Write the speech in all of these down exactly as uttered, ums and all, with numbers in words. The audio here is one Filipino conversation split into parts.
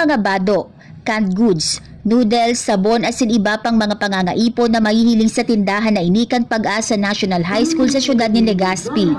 mga bado, canned goods, noodles, sabon at sin iba pang mga pangangaipon na mahihiling sa tindahan na inikan Pag-asa National High School sa siyudad ni Legazpi.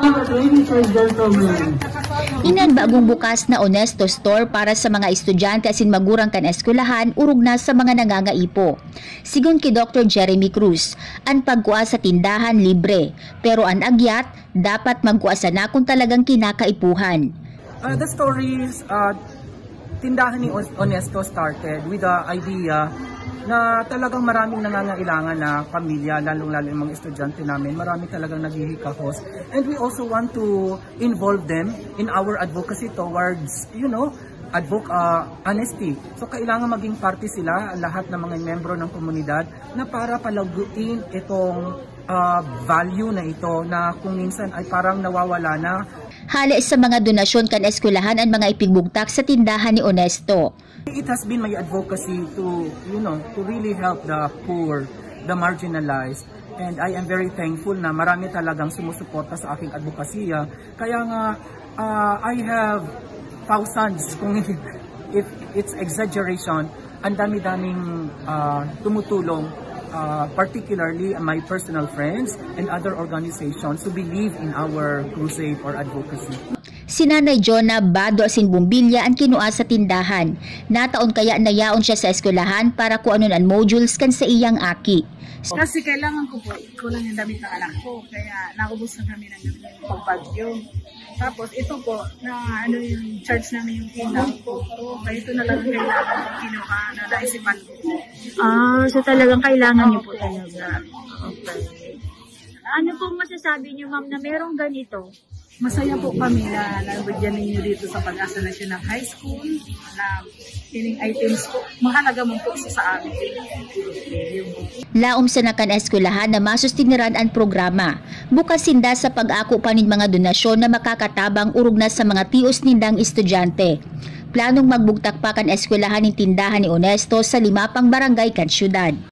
Inan bagong bukas na Honesto Store para sa mga estudyante asin magurang kan eskwelahan urog na sa mga nangangaipo. Sigon kay Doctor Jeremy Cruz, ang pagkuha sa tindahan libre, pero ang agyat dapat magkuha na kung talagang kinakaipuhan. Uh, the stories, uh, tindahan ni Honesto started with the idea na talagang maraming nangangailangan na pamilya, lalong-lalo yung mga estudyante namin, marami talagang naghihikahos. And we also want to involve them in our advocacy towards, you know, advoc uh, honesty. So kailangan maging parte sila, lahat ng mga membro ng komunidad, na para palaguin itong uh, value na ito na kung minsan ay parang nawawala na. Hali sa mga donasyon kan eskwelahan ang mga ipigbugtak sa tindahan ni Honesto. It has been my advocacy to, you know, to really help the poor, the marginalized. And I am very thankful na marami talagang sumusuporta sa aking advokasya. Kaya nga, uh, I have thousands, kung if it's exaggeration, ang dami-daming uh, tumutulong, uh, particularly my personal friends and other organizations who believe in our crusade or advocacy. Si Nanay Jonah Bado asin Bumbilya ang kinua sa tindahan. Nataon kaya nayaon siya sa eskwelahan para kuanon ang modules kan sa iyang aki. Kasi kailangan ko po, kulang yung damit ng anak ko. Kaya naubos na kami ng pagbagyo. Tapos ito po, na ano yung charge namin yung kinang ko. Kaya ito na lang kailangan ko kinuha na naisipan ko. Ah, so talagang kailangan niyo po talaga. Okay. Ano pong masasabi niyo, ma'am, na merong ganito? Masaya po kami na nabigyan ninyo dito sa Pag-asa National High School na pining items po. Mahalaga mo po sa amin. Laom sa nakan eskwelahan na masustiniran ang programa. Bukas sinda sa pag-ako pa nin mga donasyon na makakatabang urog na sa mga tios nindang estudyante. Planong magbugtak pa kan eskwelahan ng tindahan ni Honesto sa lima pang barangay kan syudad.